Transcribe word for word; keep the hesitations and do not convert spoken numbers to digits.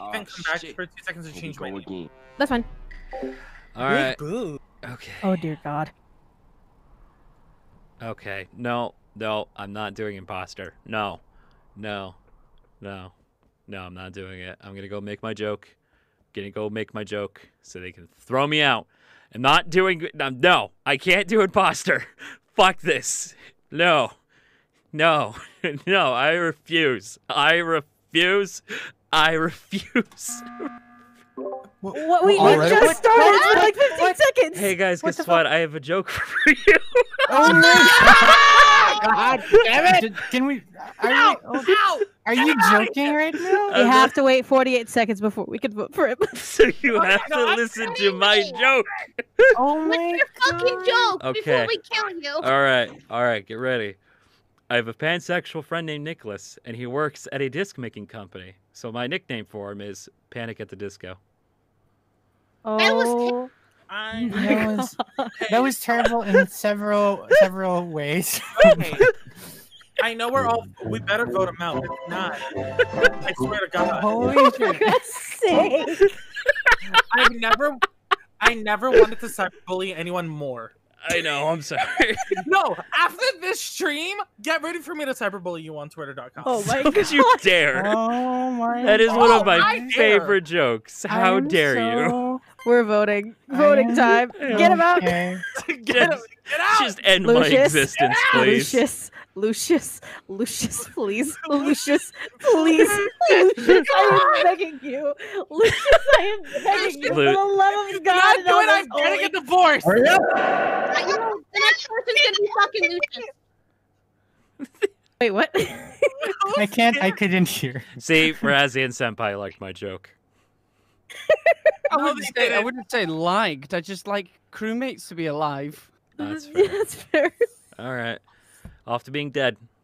even come back for two seconds to change my name. That's fine. All right. Boo. Okay. Oh dear God. Okay. No, no, I'm not doing imposter. No, no, no, no, I'm not doing it. I'm gonna go make my joke. Gonna go make my joke so they can throw me out. I'm not doing. Um, no, I can't do imposter. Fuck this. No, no, no. I refuse. I refuse. I refuse. What we All right. just What- started what- for like fifteen what- seconds. Hey guys, What guess the what? I have a joke for you. Oh my God damn it! Can we? Are, Ow! we, oh, Ow! are you joking right now? We have to wait forty-eight seconds before we can vote for him. So you have no, to I'm listen to my joke. Oh my What's your fucking God. joke Okay. before we kill you? All right, all right, get ready. I have a pansexual friend named Nicholas, and he works at a disc making company. So my nickname for him is Panic at the Disco. That was Oh, I That was that was terrible in several several ways. okay. I know we're all. We better vote him out. If not, I swear to God, Holy for shit! God's sake. I've never, I never wanted to cyberbully anyone more. I know, I'm sorry. No, after this stream, get ready for me to cyberbully you on twitter dot com. Oh my Don't God. you dare. Oh my! That is one of my I dare. favorite jokes. How I'm dare you? so We're voting. Voting am time. Get him out. okay. Get, him, get out! Just end my Lucius. existence, please. Lucius. Lucius. Lucius, please. Lucius, please. Lucius, I am begging you. Lucius, I am begging you. For Lu- the love of If God. not and do all it, I'm this getting holy- a divorce. Hurry up! Uh, you know, the next person's gonna be fucking Lucius. Wait, what? I can't. I couldn't hear. See, Razian Senpai liked my joke. I No, wouldn't they say I didn't. wouldn't say liked. I just like crewmates to be alive. That's fair. That's fair. All right. Off to being dead.